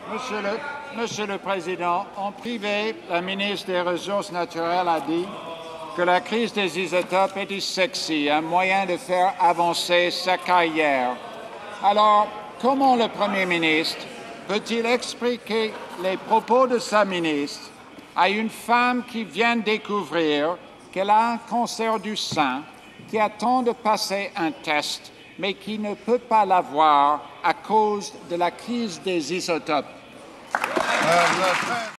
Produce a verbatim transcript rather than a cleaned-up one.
Monsieur le, Monsieur le Président, en privé, la ministre des Ressources naturelles a dit que la crise des isotopes était sexy, un moyen de faire avancer sa carrière. Alors, comment le Premier ministre peut-il expliquer les propos de sa ministre à une femme qui vient de découvrir qu'elle a un cancer du sein, qui attend de passer un test, mais qui ne peut pas l'avoir à cause de la crise des isotopes?